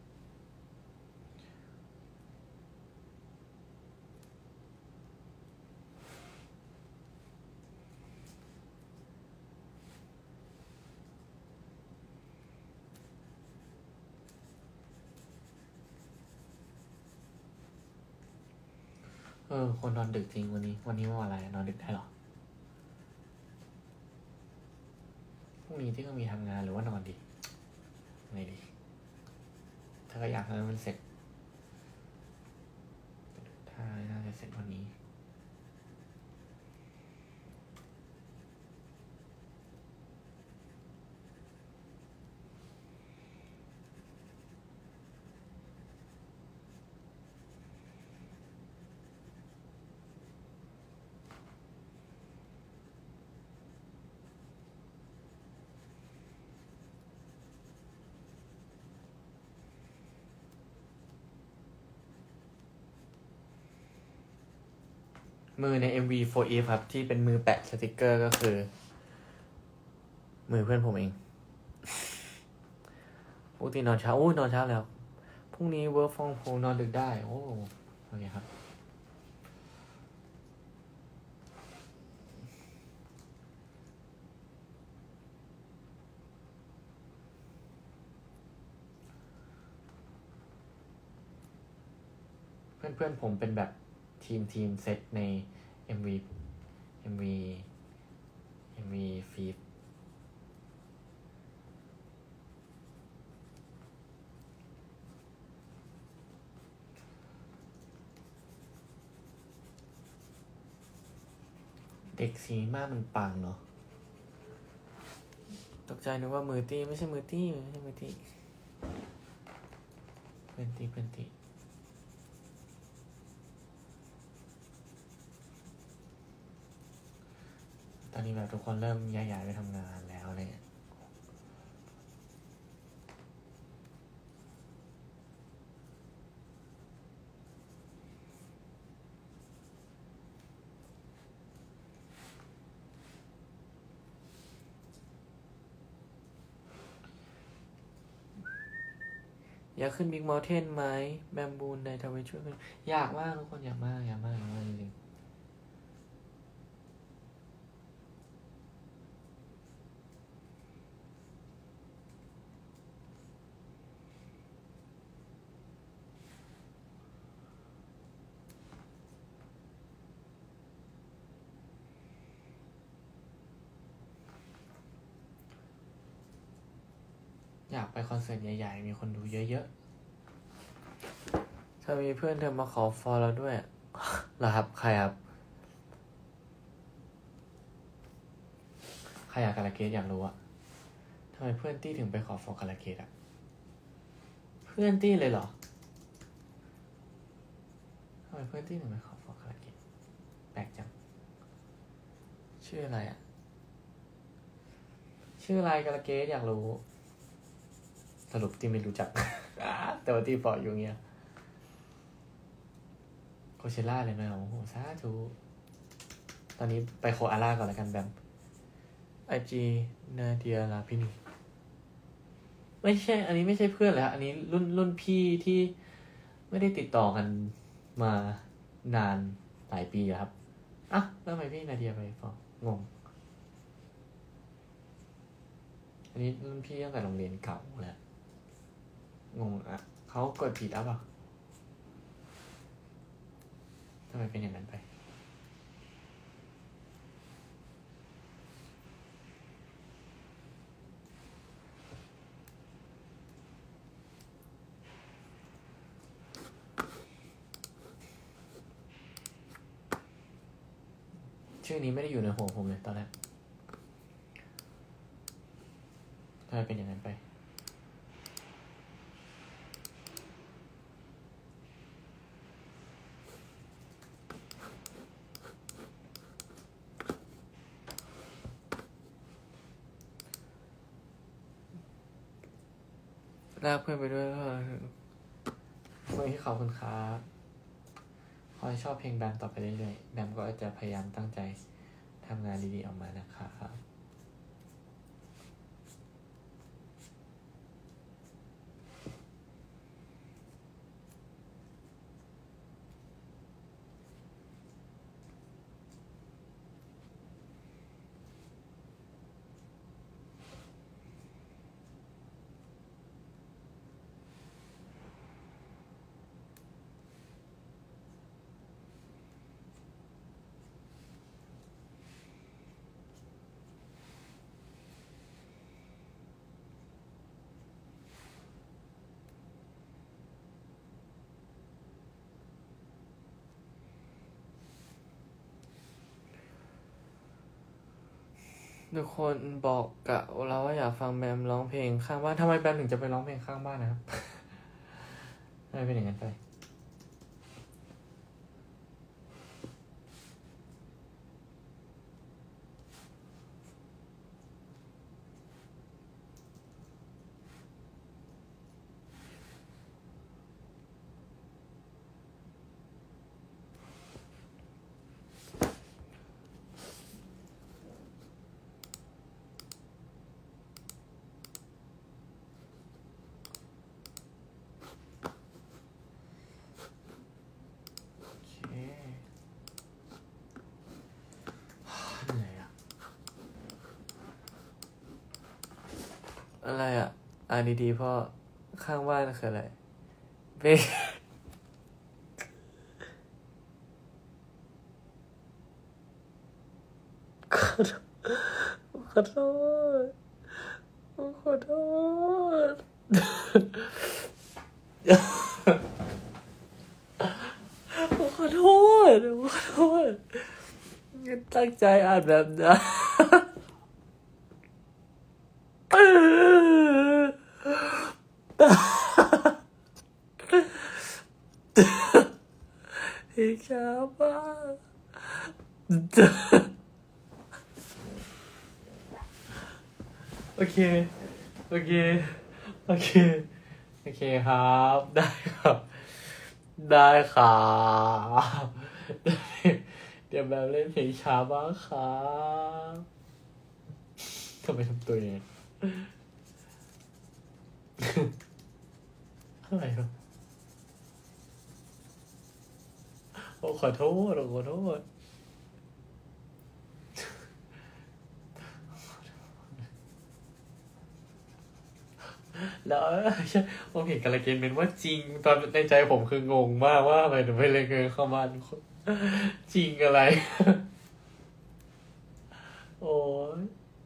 คนนอนดึกจริงวันนี้วันอะไรนอนดึกได้หรอพรุ่งนี้ที่ก็มีทำงานหรือว่านอนดีไงดีถ้าก็อยากให้มันเสร็จถ้าน่าจะเสร็จวันนี้มือใน MV 4Eve ครับที่เป็นมือแปะสติกเกอร์ก็คือมือเพื่อนผมเองปกตินอนเช้านอนเช้าแล้วพรุ่งนี้ work from home นอนดึกได้โอเคครับเพื่อนผมเป็นแบบทีมเซตใน MVฟีดเด็กซีมากมันปังเนาะตกใจนึกว่ามือตี้ไม่ใช่มือตี้เพื่อนตีตอนนี้แบบทุกคนเริ่มย้ายไปทำงานแล้วเนี่ยอยากขึ้นบิ๊กเมลเทนไหมแบมบูนในทวิตช่วยขึ้นอยากมากทุกคนอยากมากจริงอยากไปคอนเสิร์ตใหญ่ๆมีคนดูเยอะๆถ้ามีเพื่อนเธอมาขอฟอลเราด้วย เหรอครับใครครับใครอยากกาลเกตอยากรู้อะทำไมเพื่อนตี้ถึงไปขอฟอลกาลเกตอะเพื่อนตี้เลยเหรอทำไมเพื่อนตี้ถึงไปขอฟอลกาลเกตแปลกจังชื่ออะไรอะชื่ออะไรกาลเกตอยากรู้สรุปตี้ไม่รู้จัก แต่ว่าตี้ฟอลอยู่เงี้ยโคเชล่าเลยนะโอ้โหสาธุตอนนี้ไปโคอาล่าก่อนแล้วกันแบมIG นาเดียลาพินีไม่ใช่อันนี้ไม่ใช่เพื่อนแล้วอันนี้รุ่นพี่ที่ไม่ได้ติดต่อกันมานานหลายปีแล้วครับอ่ะแล้วทำไมพี่นาเดียไปฟองงอันนี้รุ่นพี่ตั้งแต่โรงเรียนเก่าแล้วงงอ่ะเขากดผิดอ่ะเปล่าทำไมเป็นอย่างนั้นไปชื่อนี้ไม่ได้อยู่ในหัวผมเลยตอนแรกทำไมเป็นอย่างนั้นไปลากเพื่อนไปด้วยคนที่ขอบคุณครับขอให้ชอบเพลงแบมต่อไปเรื่อยๆแบมก็จะพยายามตั้งใจทำงานดีๆออกมานะครับทุกคนบอกกะเราว่าอยากฟังแบมร้องเพลงข้างบ้านทำไมแบมถึงจะไปร้องเพลงข้างบ้านนะครับ ทำไมเป็นอย่างนั้นไปอะไรอ่ะอ่านดีๆพ่อข้างบ้านคืออะไรเบขอโทษขอโทษขอโทษขอโทษตั้งใจอ่านแบบนั้นเฮ้ยครับป้าโอเคครับได้ครับเดี๋ยวแบบเล่นเพลงช้าบ้างครับทำไมทำตัวอย่างนี้อะไรอะไรวะโอ้ขอโทษขอโทษแล้วผมเห็นกาลเกนเป็นว่าจริงตอนในใจผมคืองงมากว่าทำไมถึงไม่เลยเกินเข้าบ้านจริงอะไร โอ้ย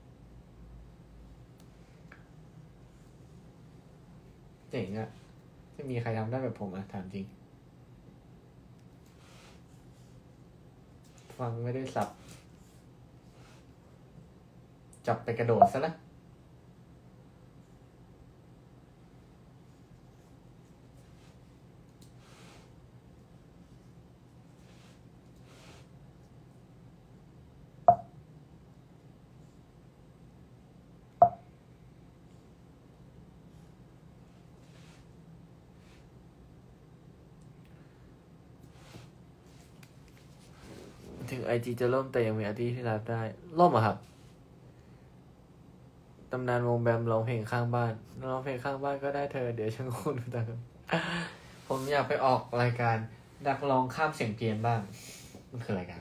เจ๋งอะจะมีใครทำได้แบบผมอะถามจริงฟังไม่ได้สับจับไปกระโดดซะละถึง IG จะล่มแต่ยังมีอาร์ตี้ที่รับได้ล่มอะครับตำนานวงแบมร้องเพลงข้างบ้านร้องเพลงข้างบ้านก็ได้เธอเดี๋ยวฉันคุณแต่ผมอยากไปออกรายการนักร้องข้ามเสียงเพี้ยนบ้างมันคือรายการ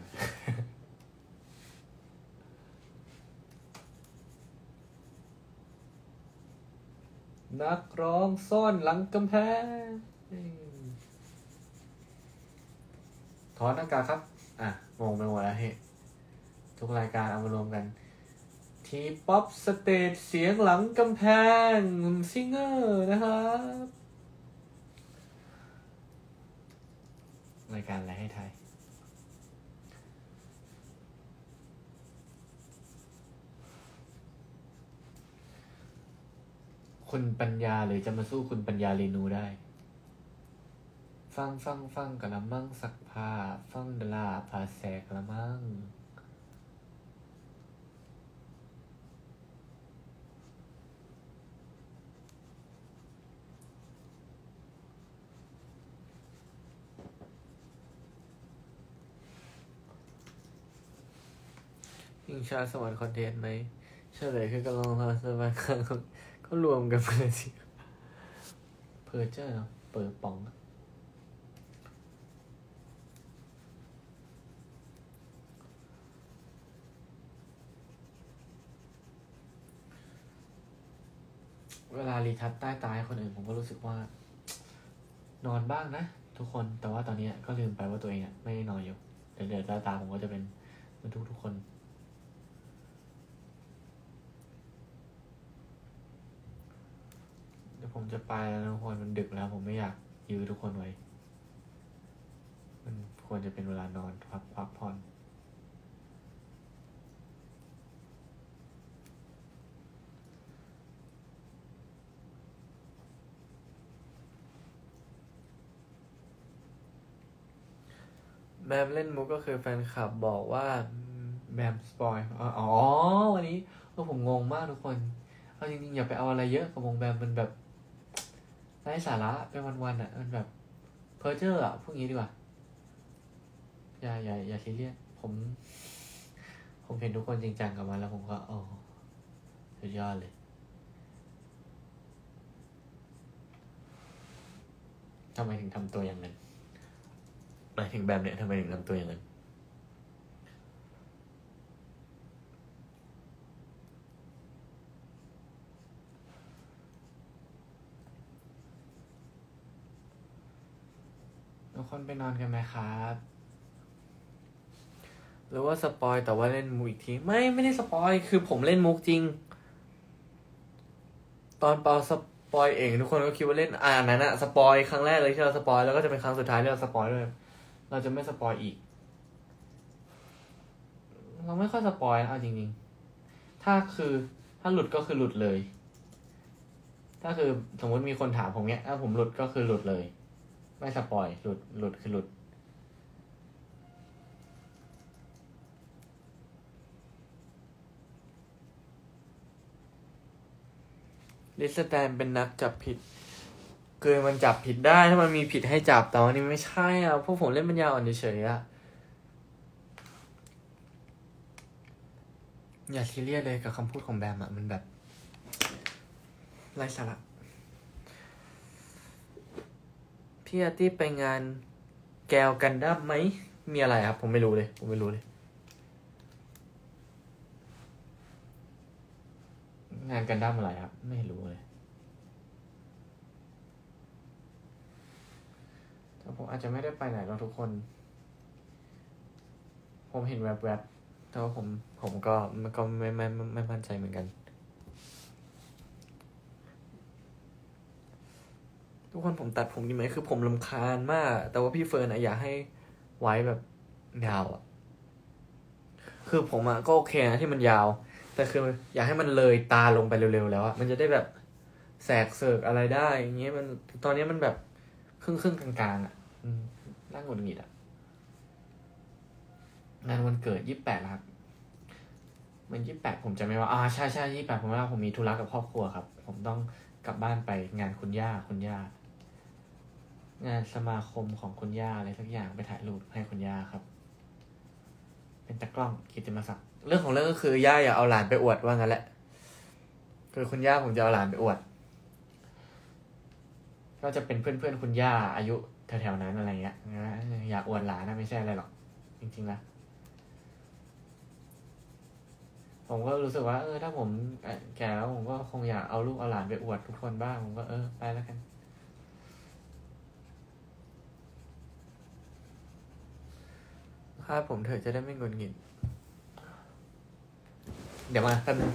นักร้องซ่อนหลังกำแพงถอนหน้ากากครับงงไปหมดแล้วเฮ้ทุกรายการเอามารวมกันทีป๊อปสเตจเสียงหลังกำแพงซิงเกอร์นะครับรายการอะไรให้ไทยคุณปัญญาหรือจะมาสู้คุณปัญญาเรนูได้ฟังกะละมังสักผ้าฟังดลาพาแสกละมังยิงชาสวรรค์คอนเทนต์ไหมเฉลยคือกำลังพาสวรรค์ก็รวมกันไปเลยสิเพอเจอร์เปิดป๋องเวลารีทัชใต้ตาให้คนอื่นผมก็รู้สึกว่านอนบ้างนะทุกคนแต่ว่าตอนนี้ก็ลืมไปว่าตัวเองไม่ได้นอนอยู่เดี๋ยวใต้ตาผมก็จะเป็นเหมือนทุกคนเดี๋ยวผมจะไปแล้วทุกคนมันดึกแล้วผมไม่อยากยื้อทุกคนไว้มันควรจะเป็นเวลานอนพักผ่อนแบมเล่นมุกก็คือแฟนคลับบอกว่าแบมสปอยวันนี้ผมงงมากทุกคนเอาจริงๆอย่าไปเอาอะไรเยอะกับวงแบมมันแบบไร้สาระไปวันๆอ่ะมันแบบเพ้อเจ้ออ่ะพวกนี้ดีกว่าอย่าซีเรียสผมเห็นทุกคนจริงจังกับมันแล้วผมก็สุดยอดเลยทำไมถึงทำตัวอย่างนั้นหมายถึงแบบเนี้ยทำไมถึงทำตัวอย่างนั้นทุกคนไปนอนกันไหมครับหรือว่าสปอยแต่ว่าเล่นมุกอีกทีไม่ได้สปอยคือผมเล่นมุกจริงตอนเปาสปอยเองทุกคนก็คิดว่าเล่นนั้นอะสปอยครั้งแรกเลยที่เราสปอยแล้วก็จะเป็นครั้งสุดท้ายที่เราสปอยด้วยเราจะไม่สปอยอีกเราไม่ค่อยสปอยนะจริงๆถ้าหลุดก็คือหลุดเลยถ้าคือสมมติมีคนถามผมเนี้ยถ้าผมหลุดก็คือหลุดเลยไม่สปอยหลุดคือหลุดลิสแตนเป็นนักจับผิดคือมันจับผิดได้ถ้ามันมีผิดให้จับแต่วันนี้ไม่ใช่พวกผมเล่นปัญญาอ่อนเฉยๆอย่าซีเรียสเลยกับคำพูดของแบมมันแบบไร้สาระพี่อาร์ตี้ไปงานแกวกันดั้มไหมมีอะไรครับผมไม่รู้เลยงานกันดั้มอะไรครับไม่รู้เลยแต่ผมอาจจะไม่ได้ไปไหนแล้วทุกคนผมเห็นแวบๆแต่ว่าผมก็ไม่มั่นใจเหมือนกันทุกคนผมตัดผมดีไหมคือผมรำคาญมากแต่ว่าพี่เฟิร์นอยากให้ไว้แบบยาวอ่ะคือผมอ่ะก็โอเคนะที่มันยาวแต่คืออยากให้มันเลยตาลงไปเร็วๆแล้วอ่ะมันจะได้แบบแสกเสิร์กอะไรได้อย่างเงี้ยมันตอนนี้มันแบบครึ่งกลางๆอ่ะน่าหงุดหงิดอ่ะงานวันเกิด28แล้วครับมัน28ผมจะไม่ว่าใช่28ผมว่าผมมีธุระกับครอบครัวครับผมต้องกลับบ้านไปงานคุณย่างานสมาคมของคุณย่าอะไรสักอย่างไปถ่ายรูปให้คุณย่าครับเป็นตากล้องกิตติมศักดิ์เรื่องของเรื่องก็คือย่าอยากเอาหลานไปอวดว่างั้นแหละคือคุณย่าผมจะเอาหลานไปอวดก็จะเป็นเพื่อนคุณย่าอายุแถวๆนั้นอะไรเงี้ยอยากอวดหลานนะไม่ใช่อะไรหรอกจริงๆแล้วผมก็รู้สึกว่าถ้าผมแก่แล้วผมก็คงอยากเอาลูกเอาหลานไปอวดทุกคนบ้างผมก็ไปแล้วกันถ้าผมเถอะจะได้ไม่งุนงิดเดี๋ยวมาแป๊บนึง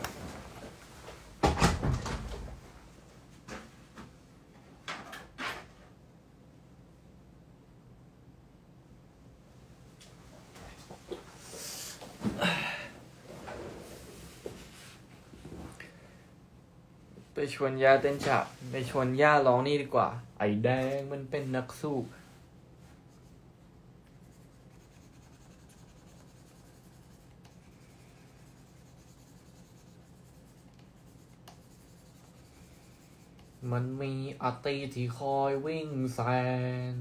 ไปชวนย่าเต้นฉาบไปชวนย่าร้องนี่ดีกว่าไอ้แดงมันเป็นนักสู้มันมีอาร์ตี้ที่คอยวิ่งแซง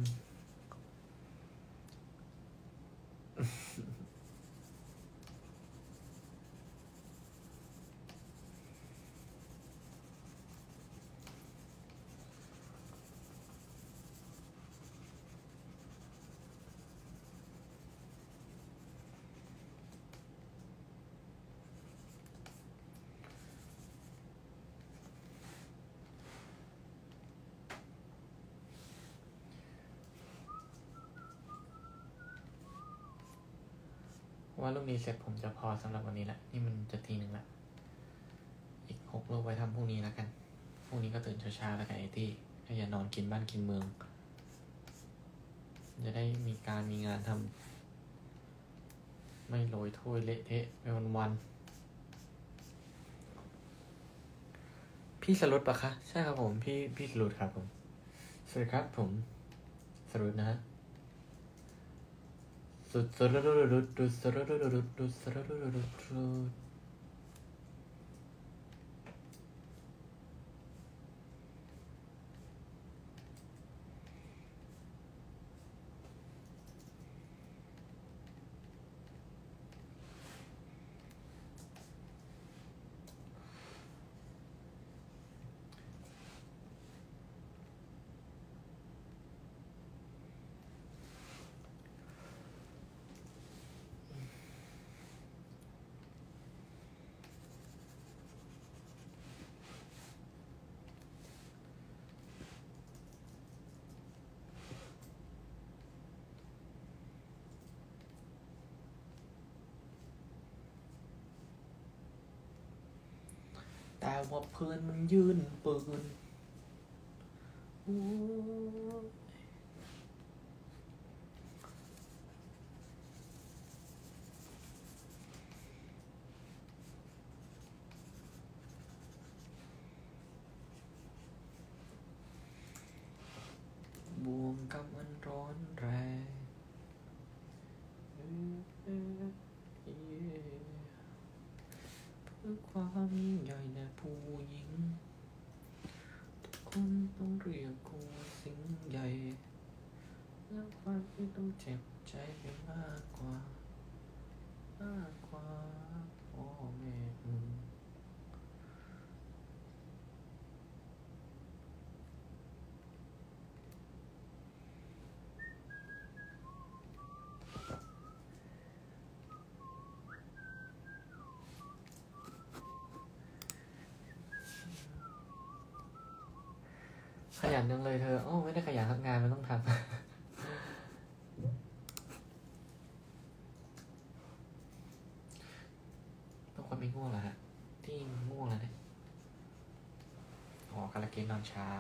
ว่ารูปนี้เสร็จผมจะพอสำหรับวันนี้แหละนี่มันจะที 1ละอีก6 รูปไว้ทำพรุ่งนี้แล้วกันพรุ่งนี้ก็ตื่นเช้าๆแล้วกันไอ้ที่ถ้าอย่านอนกินบ้านกินเมืองจะได้มีงานทำไม่โรยถ้วยเละเทะไปวันๆพี่สรุปปะคะใช่ครับผมพี่สรุปครับผมสวัสดีครับผมสรุปนะฮะสุดสรุปแต่ว่าเพื่อนมันยืนปืนบ่วงกำมันร้อนแรงเพื่อความยิ่งใหญ่ในผู้หญิงทุกคนต้องเรียกกูว่าสิ่งใหญ่แล้วความที่ต้องเจ็บใจไปมากกว่าพ่อแม่มึงขยันจังเลยเธอโอ้ไม่ได้ขยันทำงานมันต้องทำ ต้องคนไม่ง่วงเหรอฮะที่ง่วงแล้วเนี่ยอ๋อกำลังกินนอนเช้า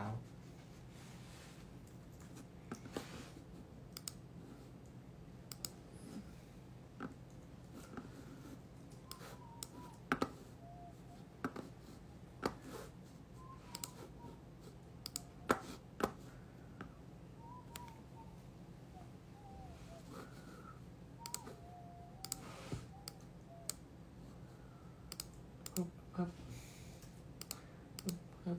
ครับครับ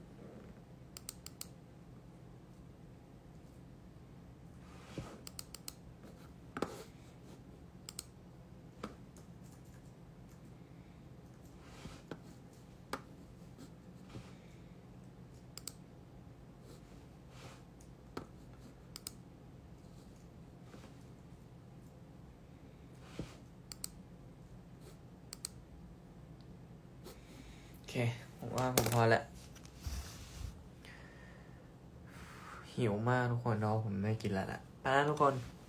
โอเคผมว่าผมพอแล้วหิวมากทุกคนเนาะผมไม่กินแล้วแหละไปแล้วทุกคน